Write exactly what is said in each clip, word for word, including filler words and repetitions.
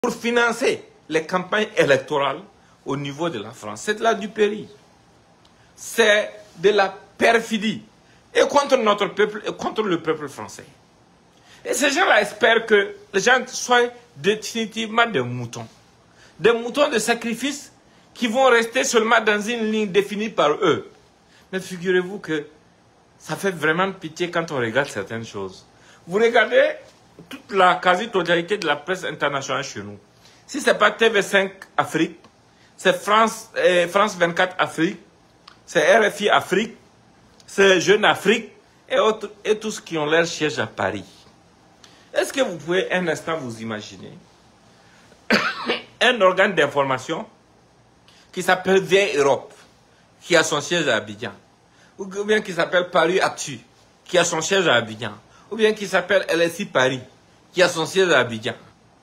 pour financer les campagnes électorales au niveau de la France. C'est de la duperie. C'est de la perfidie. Et contre notre peuple et contre le peuple français. Et ces gens-là espèrent que les gens soient définitivement des moutons. Des moutons de sacrifice qui vont rester seulement dans une ligne définie par eux. Mais figurez-vous que ça fait vraiment pitié quand on regarde certaines choses. Vous regardez toute la quasi-totalité de la presse internationale chez nous. Si ce n'est pas T V cinq Afrique, c'est France, euh, France vingt-quatre Afrique, c'est R F I Afrique, c'est Jeune Afrique et, autres, et tous qui ont leur siège à Paris. Est-ce que vous pouvez un instant vous imaginer un organe d'information qui s'appelle Vieille Europe, qui a son siège à Abidjan, ou bien qui s'appelle Paris Actu, qui a son siège à Abidjan, ou bien qui s'appelle L S I Paris, qui a son siège à Abidjan.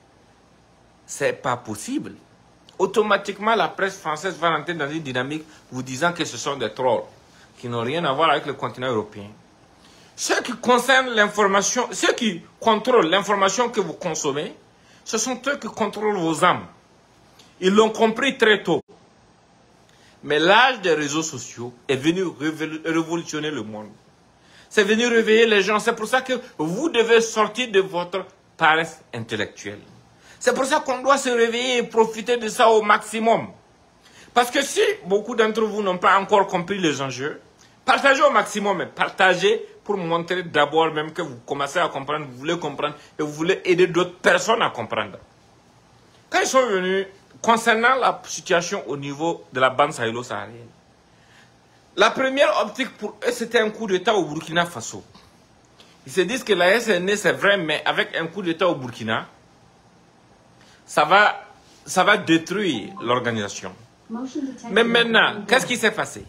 C'est pas possible. Automatiquement, la presse française va rentrer dans une dynamique vous disant que ce sont des trolls, qui n'ont rien à voir avec le continent européen. Ceux qui concernent l'information, ceux qui contrôlent l'information que vous consommez, ce sont eux qui contrôlent vos âmes. Ils l'ont compris très tôt. Mais l'âge des réseaux sociaux est venu révolutionner le monde. C'est venu réveiller les gens. C'est pour ça que vous devez sortir de votre paresse intellectuelle. C'est pour ça qu'on doit se réveiller et profiter de ça au maximum. Parce que si beaucoup d'entre vous n'ont pas encore compris les enjeux, partagez au maximum, mais partagez pour montrer d'abord même que vous commencez à comprendre, vous voulez comprendre et vous voulez aider d'autres personnes à comprendre. Quand ils sont venus, concernant la situation au niveau de la bande sahélo-saharienne, la première optique pour eux, c'était un coup d'État au Burkina Faso. Ils se disent que la S N E, c'est vrai, mais avec un coup d'État au Burkina, ça va, ça va détruire l'organisation. Mais maintenant, qu'est-ce qui s'est passé?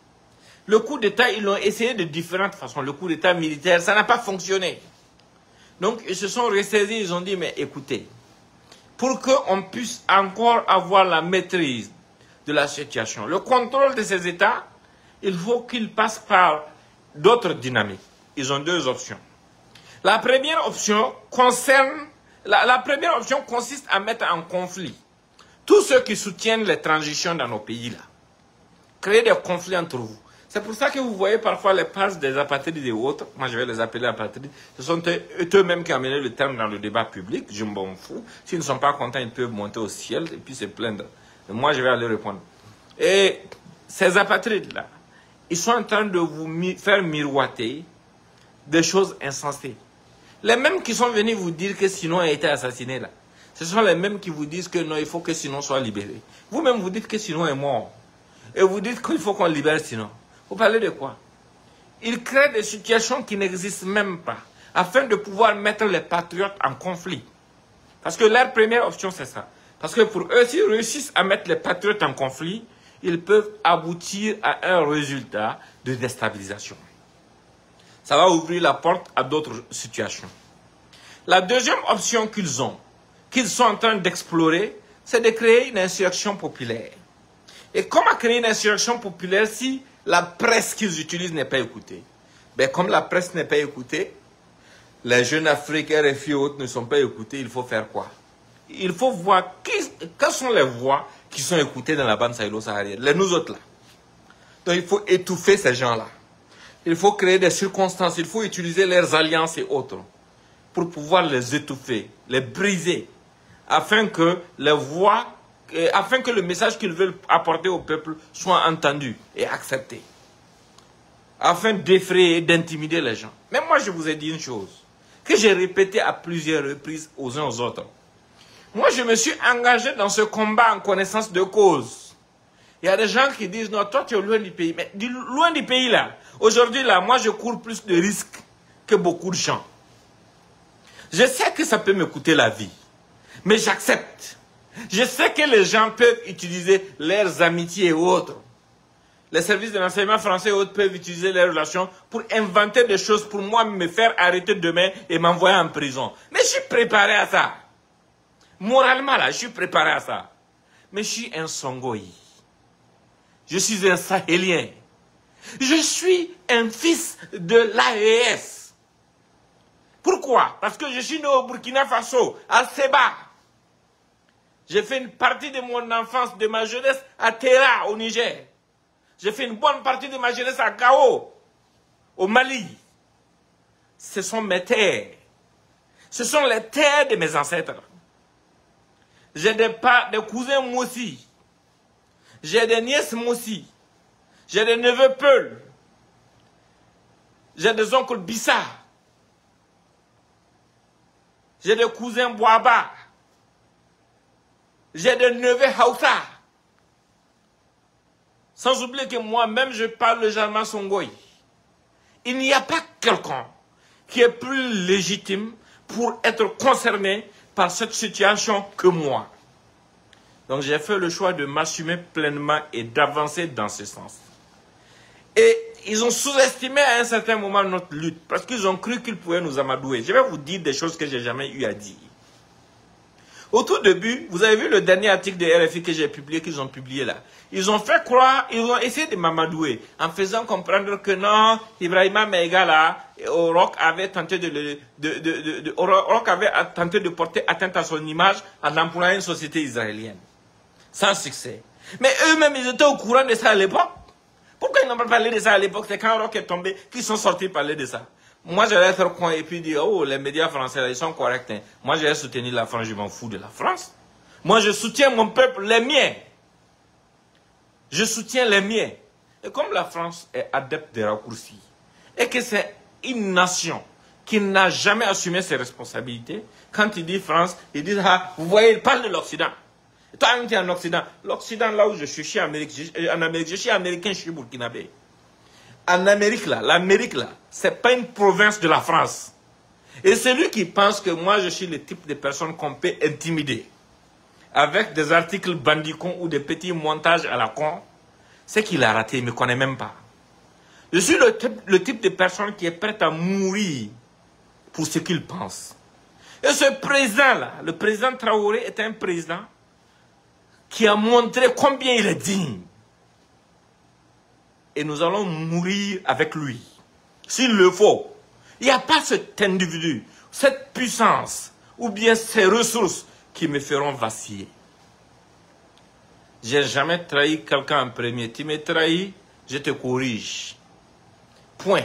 Le coup d'État, ils l'ont essayé de différentes façons. Le coup d'État militaire, ça n'a pas fonctionné. Donc, ils se sont ressaisis, ils ont dit, mais écoutez, pour qu'on puisse encore avoir la maîtrise de la situation, le contrôle de ces États, il faut qu'ils passent par d'autres dynamiques. Ils ont deux options. La première option concerne, la, la première option consiste à mettre en conflit tous ceux qui soutiennent les transitions dans nos pays-là. Créer des conflits entre vous. C'est pour ça que vous voyez parfois les passes des apatrides et autres. Moi, je vais les appeler apatrides. Ce sont eux-mêmes qui ont amené le terme dans le débat public. Je m'en fous. S'ils ne sont pas contents, ils peuvent monter au ciel et puis se plaindre. Et moi, je vais aller répondre. Et ces apatrides-là, ils sont en train de vous mi faire miroiter des choses insensées. Les mêmes qui sont venus vous dire que Sinon a été assassiné là. Ce sont les mêmes qui vous disent que non, il faut que Sinon soit libéré. Vous-même, vous dites que Sinon est mort. Et vous dites qu'il faut qu'on libère Sinon. Vous parlez de quoi? Ils créent des situations qui n'existent même pas, afin de pouvoir mettre les patriotes en conflit. Parce que leur première option, c'est ça. Parce que pour eux, s'ils réussissent à mettre les patriotes en conflit, ils peuvent aboutir à un résultat de déstabilisation. Ça va ouvrir la porte à d'autres situations. La deuxième option qu'ils ont, qu'ils sont en train d'explorer, c'est de créer une insurrection populaire. Et comment créer une insurrection populaire si la presse qu'ils utilisent n'est pas écoutée? Ben, comme la presse n'est pas écoutée, les Jeunes Afrique, R F I et autres ne sont pas écoutés, il faut faire quoi? Il faut voir qui, quelles sont les voix qui sont écoutées dans la bande sahélo-saharienne, les nous autres là. Donc il faut étouffer ces gens-là. Il faut créer des circonstances, il faut utiliser leurs alliances et autres pour pouvoir les étouffer, les briser, afin que les voix, afin que le message qu'ils veulent apporter au peuple soit entendu et accepté. Afin d'effrayer et d'intimider les gens. Mais moi je vous ai dit une chose, que j'ai répété à plusieurs reprises aux uns aux autres. Moi je me suis engagé dans ce combat en connaissance de cause. Il y a des gens qui disent, non, toi tu es loin du pays. Mais loin du pays là, aujourd'hui là, moi je cours plus de risques que beaucoup de gens. Je sais que ça peut me coûter la vie, mais j'accepte. Je sais que les gens peuvent utiliser leurs amitiés et autres. Les services de l'enseignement français et autres peuvent utiliser leurs relations pour inventer des choses pour moi, me faire arrêter demain et m'envoyer en prison. Mais je suis préparé à ça. Moralement là, je suis préparé à ça. Mais je suis un Songoï. Je suis un Sahélien. Je suis un fils de l'A E S. Pourquoi? Parce que je suis né au Burkina Faso, à Seba. J'ai fait une partie de mon enfance, de ma jeunesse à Terra, au Niger. J'ai fait une bonne partie de ma jeunesse à Gao, au Mali. Ce sont mes terres. Ce sont les terres de mes ancêtres. J'ai des, des cousins Moussi. J'ai des nièces Moussi. J'ai des neveux Peul. J'ai des oncles Bissa. J'ai des cousins Boaba. J'ai des neveux Haoussa. Sans oublier que moi-même, je parle le Jarma Songoï. Il n'y a pas quelqu'un qui est plus légitime pour être concerné par cette situation que moi. Donc j'ai fait le choix de m'assumer pleinement et d'avancer dans ce sens. Et ils ont sous-estimé à un certain moment notre lutte parce qu'ils ont cru qu'ils pouvaient nous amadouer. Je vais vous dire des choses que je n'ai jamais eu à dire. Au tout début, vous avez vu le dernier article de R F I que j'ai publié, qu'ils ont publié là. Ils ont fait croire, ils ont essayé de m'amadouer en faisant comprendre que non, Ibrahima Maïga là, Roch avait tenté de, de, de, de, de Roch avait tenté de porter atteinte à son image en employant une société israélienne. Sans succès. Mais eux-mêmes, ils étaient au courant de ça à l'époque. Pourquoi ils n'ont pas parlé de ça à l'époque? C'est quand Roch est tombé qu'ils sont sortis parler de ça. Moi, j'allais être coin et puis dire, oh, les médias français, là, ils sont corrects. Hein. Moi, j'allais soutenir la France, je m'en fous de la France. Moi, je soutiens mon peuple, les miens. Je soutiens les miens. Et comme la France est adepte des raccourcis, et que c'est une nation qui n'a jamais assumé ses responsabilités, quand il dit France, il dit, ah, vous voyez, il parle de l'Occident. Toi, tu es en Occident. L'Occident, là où je suis, je suis Amérique, je, en Amérique, je suis américain, je suis burkinabé. En Amérique, là, l'Amérique, là, c'est pas une province de la France. Et celui qui pense que moi, je suis le type de personne qu'on peut intimider avec des articles bandicons ou des petits montages à la con, c'est qu'il a raté, il ne me connaît même pas. Je suis le type, le type de personne qui est prête à mourir pour ce qu'il pense. Et ce président-là, le président Traoré, est un président qui a montré combien il est digne. Et nous allons mourir avec lui. S'il le faut. Il n'y a pas cet individu, cette puissance, ou bien ces ressources qui me feront vaciller. Je n'ai jamais trahi quelqu'un en premier. Tu me trahis, je te corrige. Point.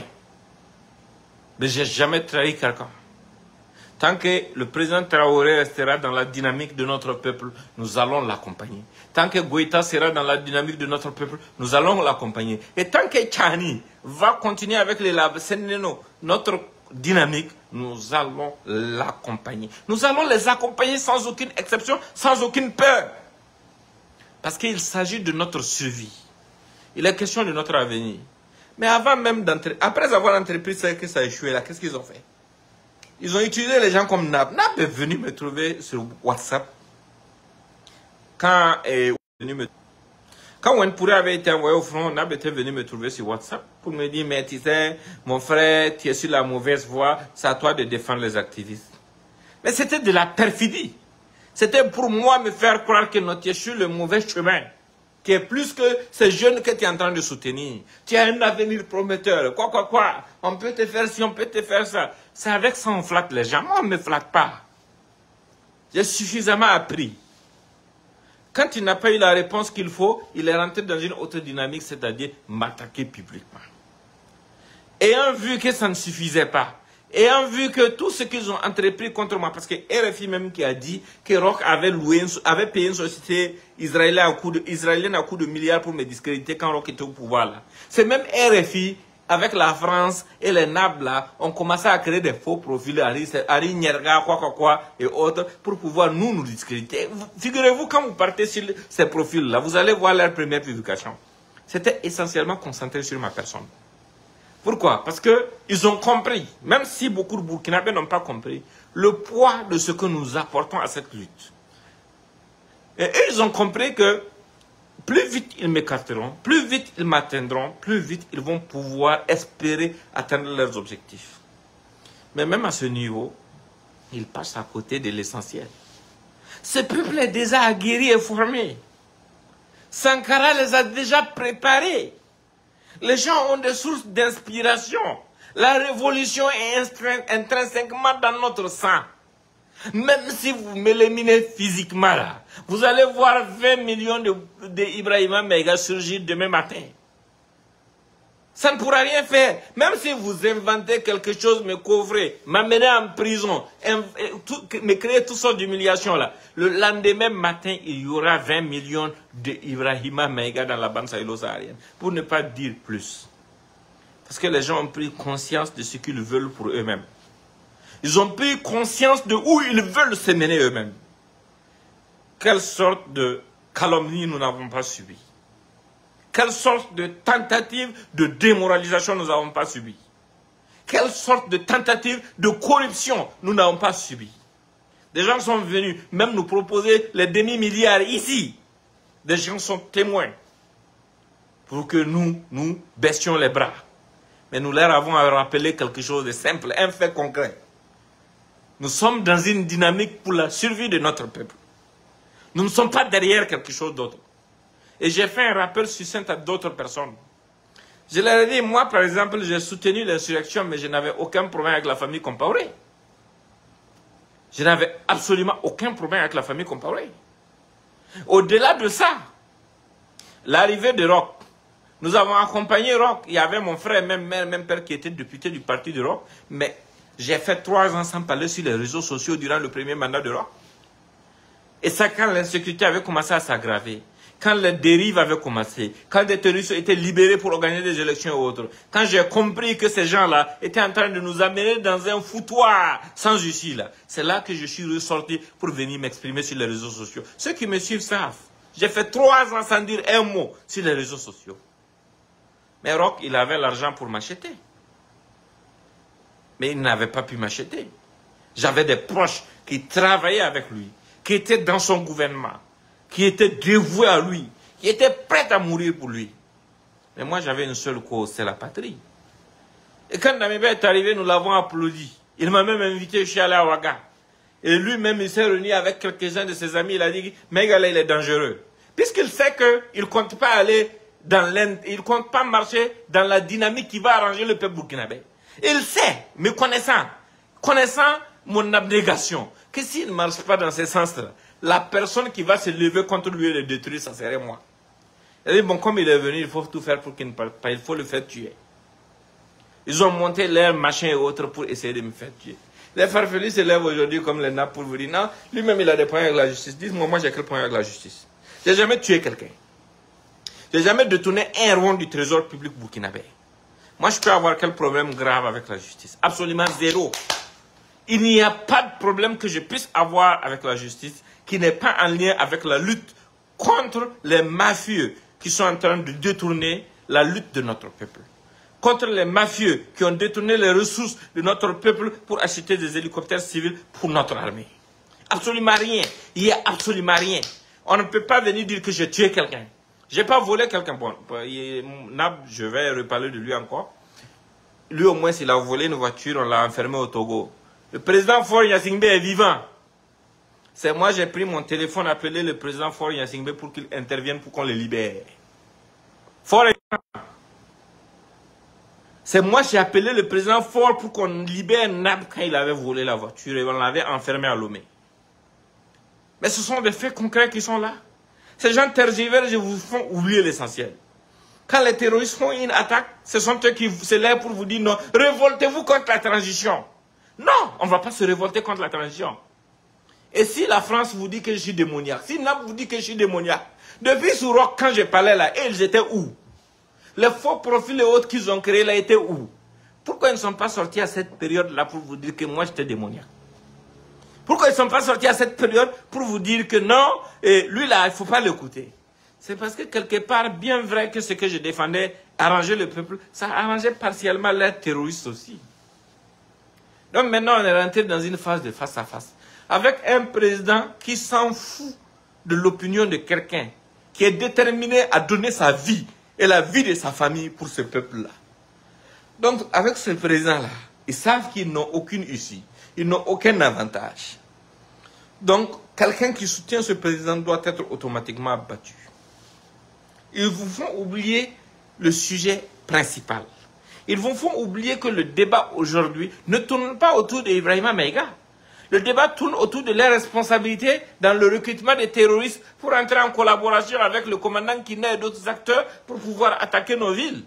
Mais je n'ai jamais trahi quelqu'un. Tant que le président Traoré restera dans la dynamique de notre peuple, nous allons l'accompagner. Tant que Goïta sera dans la dynamique de notre peuple, nous allons l'accompagner. Et tant que Tchani va continuer avec les Labseneno, notre dynamique, nous allons l'accompagner. Nous allons les accompagner sans aucune exception, sans aucune peur. Parce qu'il s'agit de notre survie. Il est question de notre avenir. Mais avant même d'entrer, après avoir entrepris ça, que ça a échoué là, qu'est-ce qu'ils ont fait? Ils ont utilisé les gens comme Nab. Nab est venu me trouver sur WhatsApp. Quand, eh, me... Quand Wenpouré avait été envoyé au front, Nab était venu me trouver sur WhatsApp pour me dire, mais tu sais, mon frère, tu es sur la mauvaise voie, c'est à toi de défendre les activistes. Mais c'était de la perfidie. C'était pour moi me faire croire que tu es sur le mauvais chemin. Qui est plus que ces jeunes que tu es en train de soutenir. Tu as un avenir prometteur. Quoi, quoi, quoi. On peut te faire ci, on peut te faire ça. C'est avec ça qu'on flatte les gens. Moi, on ne me flatte pas. J'ai suffisamment appris. Quand il n'a pas eu la réponse qu'il faut, il est rentré dans une autre dynamique, c'est-à-dire m'attaquer publiquement. Ayant vu que ça ne suffisait pas, ayant vu que tout ce qu'ils ont entrepris contre moi, parce que R F I même qui a dit que Roch avait, loué, avait payé une société israélienne à coup de, israélienne à coup de milliards pour me discréditer quand Roch était au pouvoir. C'est même R F I, avec la France et les N A B là, ont commencé à créer des faux profils, Ari Nyerga, quoi, quoi, quoi, et autres, pour pouvoir nous, nous discréditer. Figurez-vous, quand vous partez sur ces profils-là, vous allez voir leur première publication. C'était essentiellement concentré sur ma personne. Pourquoi? Parce qu'ils ont compris, même si beaucoup de Burkinabés n'ont pas compris, le poids de ce que nous apportons à cette lutte. Et eux, ils ont compris que plus vite ils m'écarteront, plus vite ils m'atteindront, plus vite ils vont pouvoir espérer atteindre leurs objectifs. Mais même à ce niveau, ils passent à côté de l'essentiel. Ce peuple est déjà aguerri et formé. Sankara les a déjà préparés. Les gens ont des sources d'inspiration. La révolution est intrinsèquement dans notre sang. Même si vous m'éliminez physiquement là, Vous allez voir vingt millions de, de Ibrahima Maïga surgir demain matin. Ça ne pourra rien faire. Même si vous inventez quelque chose, me coffrez, m'amenez en prison, me créez toutes sortes d'humiliations là. Le lendemain matin, il y aura vingt millions d'Ibrahima Maïga dans la bande sahélo-saharienne. Pour ne pas dire plus. Parce que les gens ont pris conscience de ce qu'ils veulent pour eux-mêmes. Ils ont pris conscience de où ils veulent se mener eux-mêmes. Quelle sorte de calomnie nous n'avons pas subi? Quelle sorte de tentative de démoralisation nous n'avons pas subi? Quelle sorte de tentative de corruption nous n'avons pas subi? Des gens sont venus même nous proposer les demi-milliards ici. Des gens sont témoins pour que nous, nous baissions les bras. Mais nous leur avons rappelé quelque chose de simple, un fait concret. Nous sommes dans une dynamique pour la survie de notre peuple. Nous ne sommes pas derrière quelque chose d'autre. Et j'ai fait un rappel succinct à d'autres personnes. Je leur ai dit, moi par exemple, j'ai soutenu l'insurrection, mais je n'avais aucun problème avec la famille Compaoré. Je n'avais absolument aucun problème avec la famille Compaoré. Au-delà de ça, l'arrivée de Roch, nous avons accompagné Roch. Il y avait mon frère, même mère, même père qui était député du parti de Roch, mais j'ai fait trois ans sans parler sur les réseaux sociaux durant le premier mandat de Roch. Et ça, quand l'insécurité avait commencé à s'aggraver, quand les dérives avaient commencé, quand des terroristes étaient libérés pour organiser des élections et autres, quand j'ai compris que ces gens-là étaient en train de nous amener dans un foutoir sans issue, là, c'est là que je suis ressorti pour venir m'exprimer sur les réseaux sociaux. Ceux qui me suivent savent. J'ai fait trois ans sans dire un mot sur les réseaux sociaux. Mais Roch, il avait l'argent pour m'acheter. Mais il n'avait pas pu m'acheter. J'avais des proches qui travaillaient avec lui, qui étaient dans son gouvernement, qui étaient dévoués à lui, qui étaient prêts à mourir pour lui. Mais moi, j'avais une seule cause, c'est la patrie. Et quand Damiba est arrivé, nous l'avons applaudi. Il m'a même invité, je suis allé à Ouaga. Et lui-même, il s'est réuni avec quelques-uns de ses amis. Il a dit, Maïga, il est dangereux. Puisqu'il sait qu'il ne compte pas aller dans l'Inde, il ne compte pas marcher dans la dynamique qui va arranger le peuple burkinabé. Il sait, me connaissant, connaissant mon abnégation, que s'il ne marche pas dans ce sens-là, la personne qui va se lever contre lui et le détruire, ça serait moi. Il a dit, bon, comme il est venu, il faut tout faire pour qu'il ne parte pas, il faut le faire tuer. Ils ont monté leurs machins et autres pour essayer de me faire tuer. Les farfelus se lèvent aujourd'hui comme les nappes pour vous dire, non, lui-même il a des problèmes avec la justice. Dis-moi, moi, moi j'ai quel problème avec la justice? J'ai jamais tué quelqu'un. J'ai jamais détourné un rond du trésor public burkinabé. Moi, je peux avoir quel problème grave avec la justice? Absolument zéro. Il n'y a pas de problème que je puisse avoir avec la justice qui n'est pas en lien avec la lutte contre les mafieux qui sont en train de détourner la lutte de notre peuple. Contre les mafieux qui ont détourné les ressources de notre peuple pour acheter des hélicoptères civils pour notre armée. Absolument rien. Il n'y a absolument rien. On ne peut pas venir dire que j'ai tué quelqu'un. Je n'ai pas volé quelqu'un. Bon, Nab, je vais reparler de lui encore. Lui, au moins, s'il a volé une voiture, on l'a enfermé au Togo. Le président Faure Gnassingbé est vivant. C'est moi, j'ai pris mon téléphone, appelé le président Faure Gnassingbé pour qu'il intervienne pour qu'on le libère. Faure est vivant. C'est moi, j'ai appelé le président Faure pour qu'on libère Nab quand il avait volé la voiture et on l'avait enfermé à Lomé. Mais ce sont des faits concrets qui sont là. Ces gens tergiversent et vous font oublier l'essentiel. Quand les terroristes font une attaque, ce sont eux qui se lèvent pour vous dire non, révoltez-vous contre la transition. Non, on ne va pas se révolter contre la transition. Et si la France vous dit que je suis démoniaque, si Nab vous dit que je suis démoniaque, depuis sous Roch, quand je parlais là, ils étaient où? Les faux profils et autres qu'ils ont créés là étaient où? Pourquoi ils ne sont pas sortis à cette période-là pour vous dire que moi j'étais démoniaque? Pourquoi ils ne sont pas sortis à cette période pour vous dire que non, et lui là, il ne faut pas l'écouter? C'est parce que quelque part, bien vrai que ce que je défendais arrangeait le peuple, ça arrangeait partiellement les terroristes aussi. Donc maintenant, on est rentré dans une phase de face à face. Avec un président qui s'en fout de l'opinion de quelqu'un, qui est déterminé à donner sa vie et la vie de sa famille pour ce peuple-là. Donc avec ce président-là, ils savent qu'ils n'ont aucune issue, ils n'ont aucun avantage. Donc quelqu'un qui soutient ce président doit être automatiquement abattu. Ils vous font oublier le sujet principal. Ils vous font oublier que le débat aujourd'hui ne tourne pas autour d'Ibrahima Maïga. Le débat tourne autour de leurs responsabilités dans le recrutement des terroristes pour entrer en collaboration avec le commandant Kina et d'autres acteurs pour pouvoir attaquer nos villes.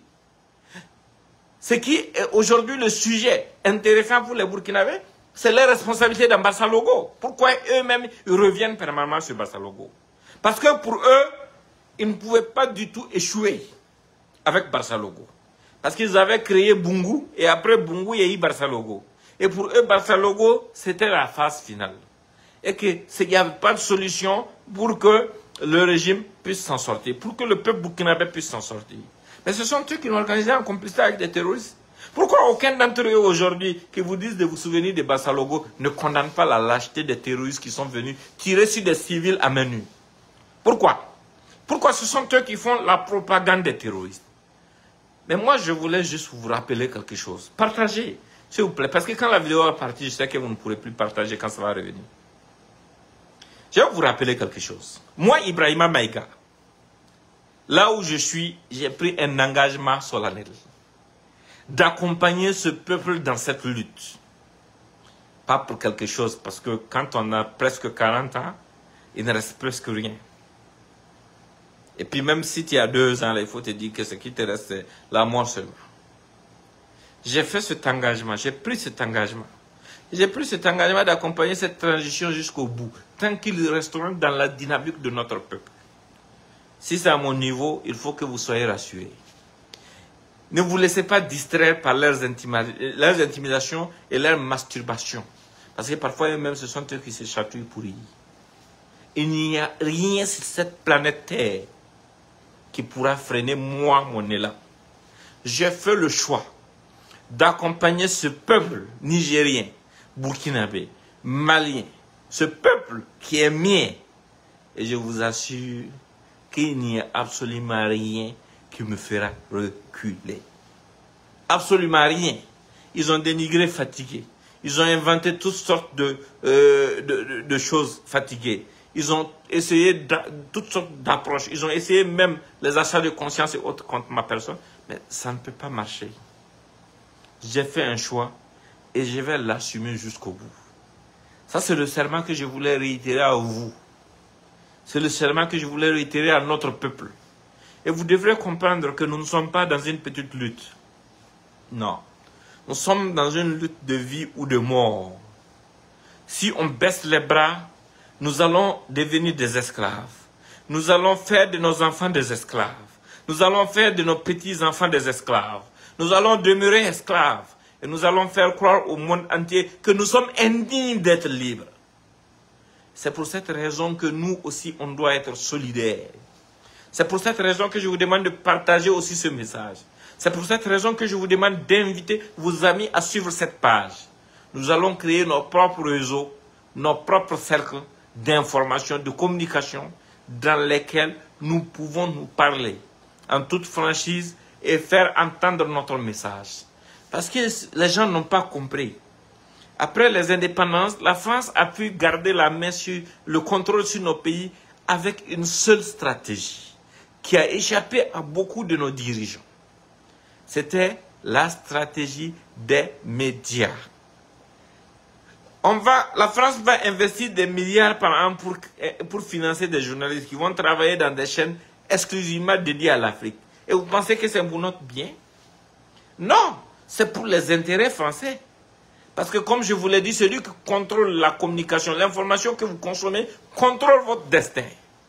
Ce qui est aujourd'hui le sujet intéressant pour les Burkinabés, c'est leur responsabilité dans Bassalogo. Pourquoi eux-mêmes ils reviennent permanemment sur Bassalogo? Parce que pour eux, ils ne pouvaient pas du tout échouer avec Bassalogo. Parce qu'ils avaient créé Bungu et après Bungu, il y a eu Bassalogo. Et pour eux, Bassalogo, c'était la phase finale. Et qu'il n'y avait pas de solution pour que le régime puisse s'en sortir, pour que le peuple burkinabé puisse s'en sortir. Mais ce sont eux qui l'ont organisé en complicité avec des terroristes. Pourquoi aucun d'entre eux aujourd'hui qui vous disent de vous souvenir de Bassalogo ne condamne pas la lâcheté des terroristes qui sont venus tirer sur des civils à main nue? Pourquoi? Pourquoi ce sont eux qui font la propagande des terroristes? Mais moi, je voulais juste vous rappeler quelque chose. Partagez, s'il vous plaît. Parce que quand la vidéo va partir, je sais que vous ne pourrez plus partager quand ça va revenir. Je vais vous rappeler quelque chose. Moi, Ibrahima Maïga, là où je suis, j'ai pris un engagement solennel d'accompagner ce peuple dans cette lutte. Pas pour quelque chose, parce que quand on a presque quarante ans, il ne reste presque rien. Et puis même si tu as deux ans, là, il faut te dire que ce qui te reste, c'est la mort seulement. J'ai fait cet engagement, j'ai pris cet engagement. J'ai pris cet engagement d'accompagner cette transition jusqu'au bout, tant qu'ils resteront dans la dynamique de notre peuple. Si c'est à mon niveau, il faut que vous soyez rassurés. Ne vous laissez pas distraire par leurs, intima leurs intimidations et leurs masturbations. Parce que parfois, eux-mêmes, ce sont eux qui se chatouillent pour y. Il n'y a rien sur cette planète Terre qui pourra freiner moi, mon élan. J'ai fait le choix d'accompagner ce peuple nigérien, burkinabé, malien, ce peuple qui est mien. Et je vous assure qu'il n'y a absolument rien qui me fera reculer. Absolument rien. Ils ont dénigré fatigué. Ils ont inventé toutes sortes de, euh, de, de, de choses fatiguées. Ils ont essayé toutes sortes d'approches. Ils ont essayé même les achats de conscience et autres contre ma personne. Mais ça ne peut pas marcher. J'ai fait un choix et je vais l'assumer jusqu'au bout. Ça, c'est le serment que je voulais réitérer à vous. C'est le serment que je voulais réitérer à notre peuple. Et vous devrez comprendre que nous ne sommes pas dans une petite lutte. Non. Nous sommes dans une lutte de vie ou de mort. Si on baisse les bras, nous allons devenir des esclaves. Nous allons faire de nos enfants des esclaves. Nous allons faire de nos petits-enfants des esclaves. Nous allons demeurer esclaves. Et nous allons faire croire au monde entier que nous sommes indignes d'être libres. C'est pour cette raison que nous aussi, on doit être solidaires. C'est pour cette raison que je vous demande de partager aussi ce message. C'est pour cette raison que je vous demande d'inviter vos amis à suivre cette page. Nous allons créer nos propres réseaux, nos propres cercles d'information, de communication, dans lesquels nous pouvons nous parler en toute franchise et faire entendre notre message. Parce que les gens n'ont pas compris. Après les indépendances, la France a pu garder la main sur le contrôle sur nos pays avec une seule stratégie qui a échappé à beaucoup de nos dirigeants. C'était la stratégie des médias. On va, la France va investir des milliards par an pour, pour financer des journalistes qui vont travailler dans des chaînes exclusivement dédiées à l'Afrique. Et vous pensez que c'est pour notre bien? Non, c'est pour les intérêts français. Parce que comme je vous l'ai dit, celui qui contrôle la communication, l'information que vous consommez, contrôle votre destin.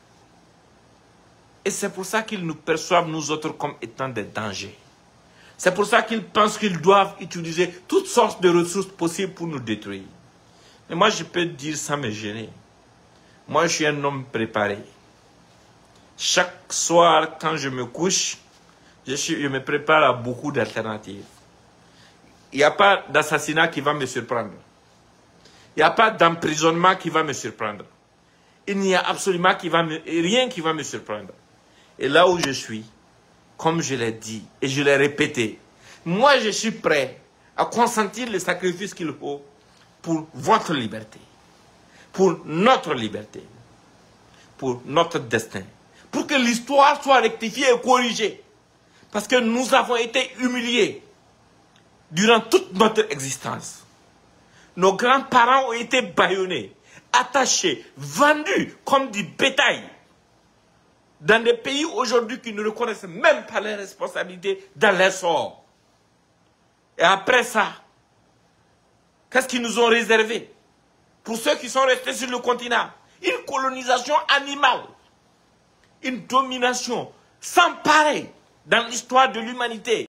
Et c'est pour ça qu'ils nous perçoivent, nous autres, comme étant des dangers. C'est pour ça qu'ils pensent qu'ils doivent utiliser toutes sortes de ressources possibles pour nous détruire. Mais moi, je peux dire sans me gêner. Moi, je suis un homme préparé. Chaque soir, quand je me couche, je, suis, je me prépare à beaucoup d'alternatives. Il n'y a pas d'assassinat qui va me surprendre. Il n'y a pas d'emprisonnement qui va me surprendre. Il n'y a absolument qui va me, rien qui va me surprendre. Et là où je suis, comme je l'ai dit et je l'ai répété, moi je suis prêt à consentir les sacrifices qu'il faut pour votre liberté, pour notre liberté, pour notre destin, pour que l'histoire soit rectifiée et corrigée. Parce que nous avons été humiliés durant toute notre existence. Nos grands-parents ont été bâillonnés, attachés, vendus comme du bétail dans des pays aujourd'hui qui ne reconnaissent même pas les responsabilités dans leur sort. Et après ça, qu'est-ce qu'ils nous ont réservé? Pour ceux qui sont restés sur le continent, une colonisation animale, une domination sans pareil dans l'histoire de l'humanité.